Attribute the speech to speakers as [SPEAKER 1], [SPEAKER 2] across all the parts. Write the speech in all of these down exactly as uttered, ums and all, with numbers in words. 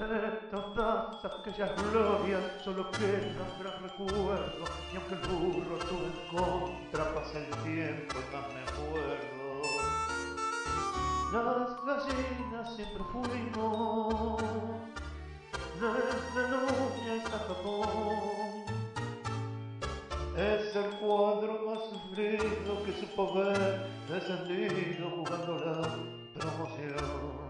[SPEAKER 1] De todas aquellas glorias solo queda un gran recuerdo, y aunque el burro estuve en contra, pasa el tiempo y más me acuerdo. Las gallinas siempre fuimos, desde Núñez a Japón. Es el cuadro más sufrido que supo ver descendido jugando la promoción.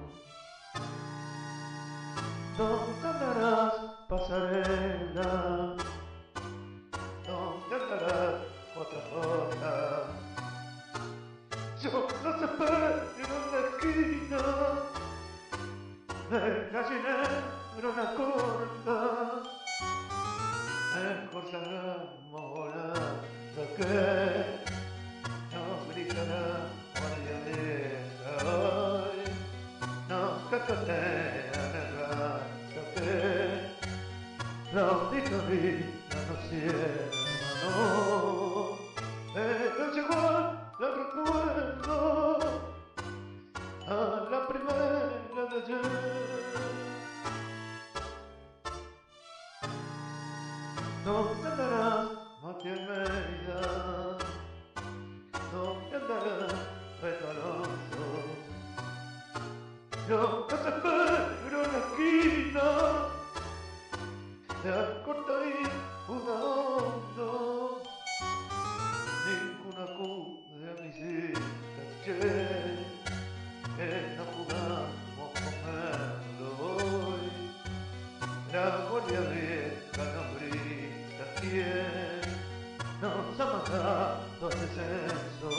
[SPEAKER 1] ¿Dónde andarás, pasarela? ¿Dónde andarás, otra cosa? Yo los espero en la esquina del gallinero en la corta. Mejor salgamos volando que nos gritará guardia vieja hoy. Nos cacotean el rato que la auditoría nos cierra, no. Pero llegó el recuerdo a la primera de ayer. ¿Dónde andarás, Mati Almeida? ¿Dónde andarás, Beto Alonso? Yo te espero en la esquina de Alcorta y Udaondo. Ninguna acude a mi cita, che, que no jugamos con él hoy. La guardia vieja nos grita quién nos ha matado el descenso.